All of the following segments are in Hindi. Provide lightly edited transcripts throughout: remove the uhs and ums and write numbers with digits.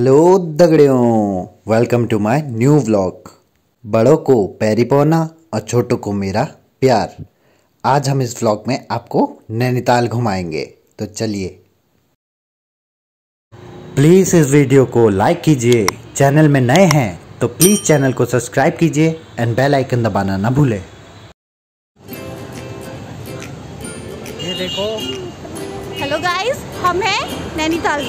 हेलो दगड़ियों, welcome to my new vlog. बड़ों को पैरी पौना और छोटों को मेरा प्यार। आज हम इस व्लॉग में आपको नैनीताल घुमाएंगे, तो चलिए। प्लीज़ इस वीडियो को लाइक कीजिए, चैनल में नए हैं तो प्लीज़ चैनल को सब्सक्राइब कीजिए एंड बेल आइकन दबाना ना भूलें। ये देखो, हेलो गाइस, हम हैं नैनीताल।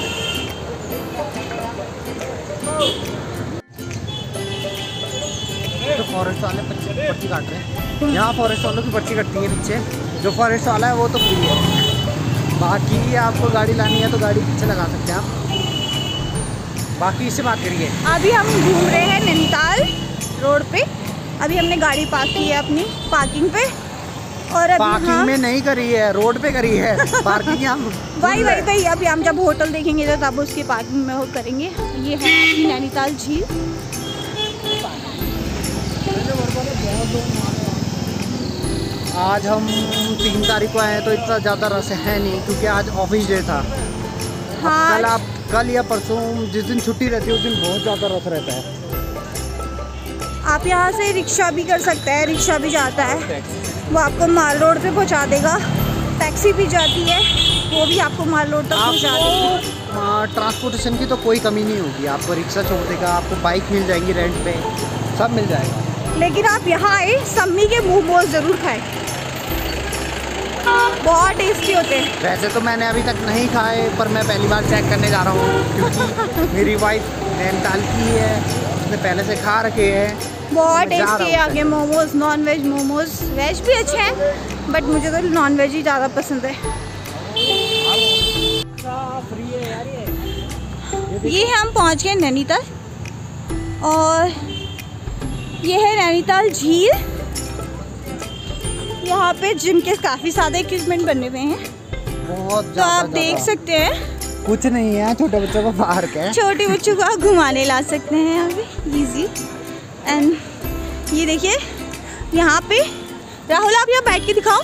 तो फॉरेस्ट वाले पर्ची काट रहे हैं। यहाँ फॉरेस्ट वालों की पर्ची कटती है पीछे। जो फॉरेस्ट वाला है वो तो फ्री है, बाकी आपको गाड़ी लानी है तो गाड़ी पीछे लगा सकते हैं आप। बाकी इससे बात करिए। अभी हम घूम रहे हैं नैनीताल रोड पे। अभी हमने गाड़ी पार्क की है अपनी पार्किंग पे, और अभी पार्किंग में नहीं करी है, रोड पे करी है पार्किंग। हम वही अभी हम जब होटल देखेंगे तो तब उसकी पार्किंग में वो करेंगे। ये है अपनी नैनीताल झील। आज हम 3 तारीख को आए तो इतना ज़्यादा रस है नहीं, क्योंकि आज ऑफिस डे था। हाँ, कल या परसों जिस दिन छुट्टी रहती है उस दिन बहुत ज़्यादा रस रहता है। आप यहाँ से रिक्शा भी कर सकते हैं, रिक्शा भी जाता है, वो आपको माल रोड पे पहुँचा देगा। टैक्सी भी जाती है, वो भी आपको माल रोड तक पहुँचा देगी। ट्रांसपोर्टेशन की तो कोई कमी नहीं होगी। आपको रिक्शा छोड़ देगा, आपको बाइक मिल जाएंगी रेंट पे, सब मिल जाएगा। लेकिन आप यहाँ आए, सम्मी के मोमोज ज़रूर खाएं, बहुत टेस्टी होते हैं। वैसे तो मैंने अभी तक नहीं खाए, पर मैं पहली बार चेक करने जा रहा हूँ, क्योंकि मेरी वाइफ नैनीताल की है, उसने पहले से खा रखे हैं। बहुत टेस्टी है आगे momos, non veg momos. Veg भी अच्छे हैं बट मुझे तो नॉन वेज ही ज़्यादा पसंद है। ये हम पहुँच गए नैनीताल, और ये है नैनीताल झील। यहाँ पे जिम के काफ़ी सारे इक्विपमेंट बने हुए हैं, बहुत तो आप देख सकते हैं। कुछ नहीं है, छोटे बच्चों का पार्क है। छोटे बच्चों को आप घुमाने ला सकते हैं यहाँ पे इजी। एंड ये देखिए यहाँ पे, राहुल आप यहाँ बैठ के दिखाओ।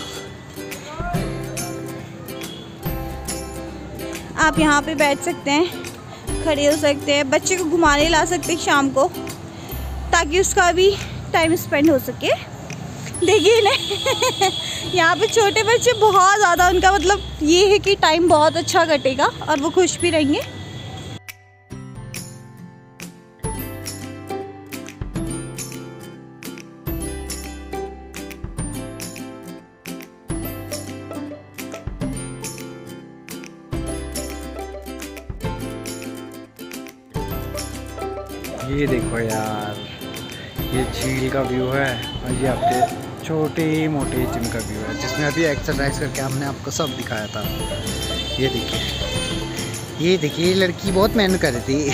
आप यहाँ पे बैठ सकते हैं, खड़े हो सकते हैं, बच्चे को घुमाने ला सकते हैं शाम को, ताकि उसका भी टाइम स्पेंड हो सके। देखिए ना यहाँ पे छोटे बच्चे बहुत ज़्यादा, उनका मतलब ये है कि टाइम बहुत अच्छा कटेगा और वो खुश भी रहेंगे। ये देखो यार, ये झील का व्यू है, और ये आपके छोटे मोटे जिम का व्यू है, जिसमें अभी एक्सरसाइज करके हमने आपको सब दिखाया था। ये देखिए, ये लड़की बहुत मेहनत कर रही थी।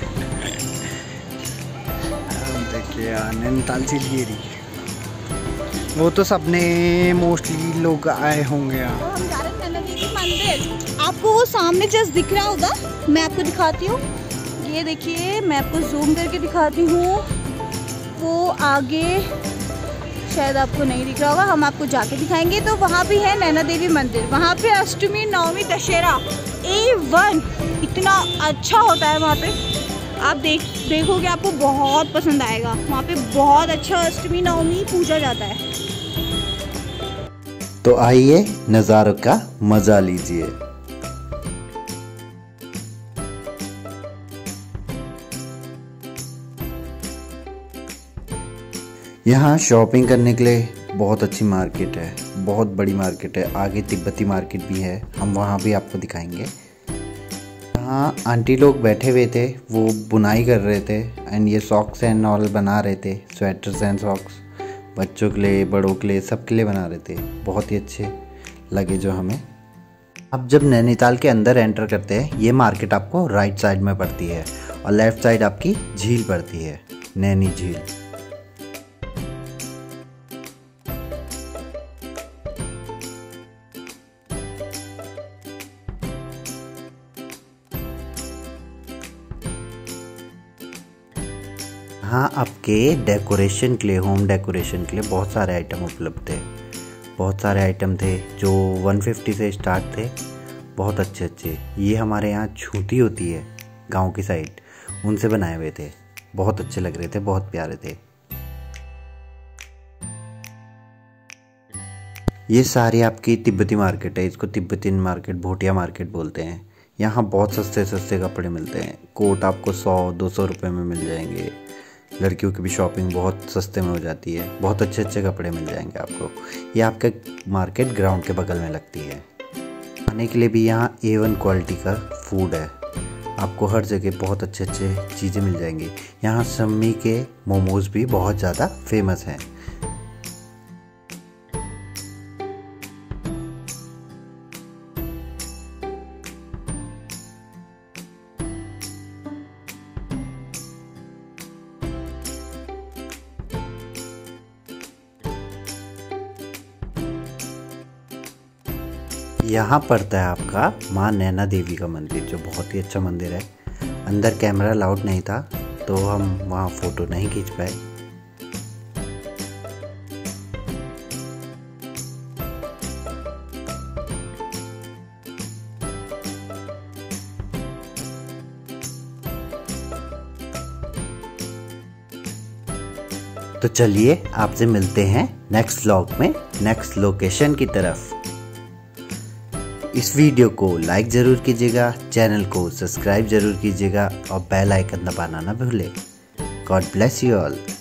देखिए यार, नैनीताल झील ये रही। वो तो सबने मोस्टली लोग आए होंगे यहाँ। हम जा रहे हैं नैना देवी मंदिर। आपको वो सामने जस्ट दिख रहा होगा, मैं आपको दिखाती हूँ। ये देखिए, मैं आपको जूम करके दिखाती हूँ। वो आगे शायद आपको नहीं दिख रहा होगा, हम आपको जाके दिखाएंगे। तो वहाँ भी है नैना देवी मंदिर। वहाँ पे अष्टमी नवमी दशहरा A1 इतना अच्छा होता है। वहाँ पे आप देखोगे, आपको बहुत पसंद आएगा। वहाँ पे बहुत अच्छा अष्टमी नवमी पूजा जाता है। तो आइए नज़ारों का मज़ा लीजिए। यहाँ शॉपिंग करने के लिए बहुत अच्छी मार्केट है, बहुत बड़ी मार्केट है। आगे तिब्बती मार्केट भी है, हम वहाँ भी आपको दिखाएंगे। यहाँ आंटी लोग बैठे हुए थे, वो बुनाई कर रहे थे, एंड ये सॉक्स एंड ऑल बना रहे थे। स्वेटर्स एंड सॉक्स बच्चों के लिए, बड़ों के लिए, सबके लिए बना रहे थे। बहुत ही अच्छे लगे जो हमें। अब जब नैनीताल के अंदर एंटर करते हैं, ये मार्केट आपको राइट साइड में पड़ती है, और लेफ़्ट साइड आपकी झील पड़ती है, नैनी झील। हाँ, आपके डेकोरेशन के लिए, होम डेकोरेशन के लिए बहुत सारे आइटम उपलब्ध थे। बहुत सारे आइटम थे जो 150 से स्टार्ट थे, बहुत अच्छे अच्छे। ये हमारे यहाँ छूती होती है गांव की साइड, उनसे बनाए हुए थे। बहुत अच्छे लग रहे थे, बहुत प्यारे थे। ये सारी आपकी तिब्बती मार्केट है। इसको तिब्बती मार्केट, भोटिया मार्केट बोलते हैं। यहाँ बहुत सस्ते सस्ते कपड़े मिलते हैं। कोट आपको 100-200 रुपये में मिल जाएंगे। लड़कियों की भी शॉपिंग बहुत सस्ते में हो जाती है। बहुत अच्छे अच्छे कपड़े मिल जाएंगे आपको। ये आपका मार्केट ग्राउंड के बगल में लगती है। खाने के लिए भी यहाँ A1 क्वालिटी का फूड है। आपको हर जगह बहुत अच्छे अच्छे चीज़ें मिल जाएंगी। यहाँ सम्मी के मोमोज भी बहुत ज़्यादा फेमस हैं। यहाँ पड़ता है आपका माँ नैना देवी का मंदिर, जो बहुत ही अच्छा मंदिर है। अंदर कैमरा अलाउड नहीं था तो हम वहाँ फ़ोटो नहीं खींच पाए। तो चलिए आपसे मिलते हैं नेक्स्ट व्लॉग में, नेक्स्ट लोकेशन की तरफ। इस वीडियो को लाइक ज़रूर कीजिएगा, चैनल को सब्सक्राइब ज़रूर कीजिएगा और बेल आइकन दबाना ना भूलें। God bless you all.